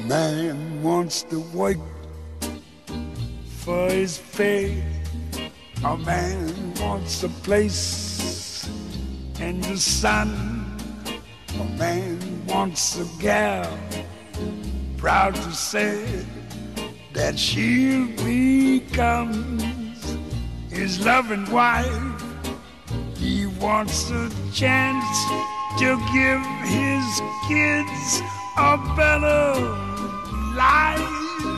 man wants to work for his pay. A man wants a place in the sun. A man wants a gal, proud to say that she'll become his loving wife. He wants a chance to give his kids a better life.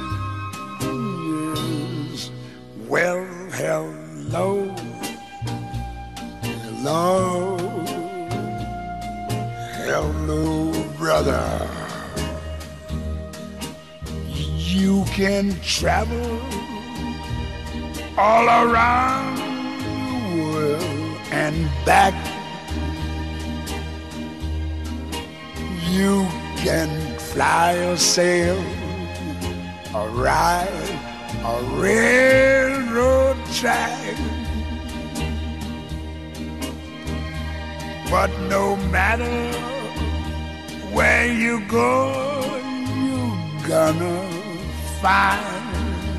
Yes. Well, hello, hello, hello, brother. You can travel all around the world and back. You can fly or sail or ride a railroad track. But no matter where you go, you're gonna find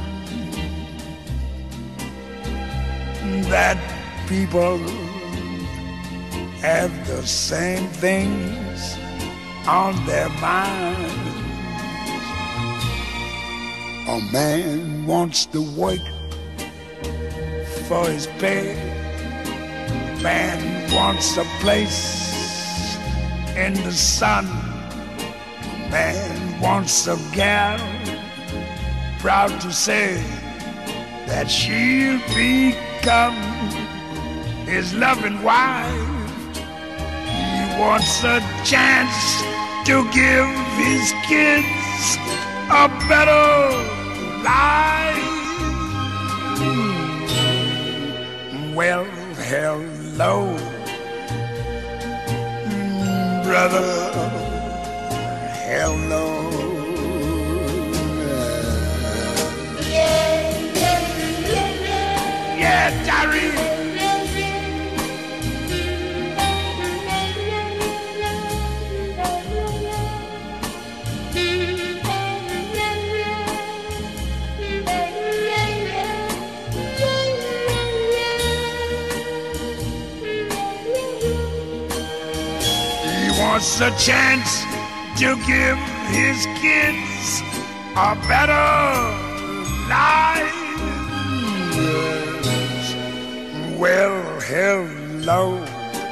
that people have the same things on their minds. A man wants to work for his pay. A man wants a place in the sun. A man wants a gal, proud to say that she'll become his loving wife. He wants a chance to give his kids a better life. Well, hello, brother, hello. Yeah, Jerry. He wants a chance to give his kids a better life. Well, hello,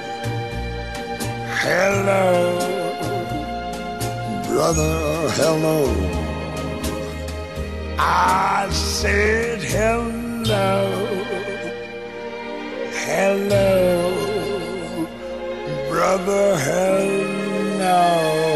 hello, brother, hello. I said hello, hello, brother, hello.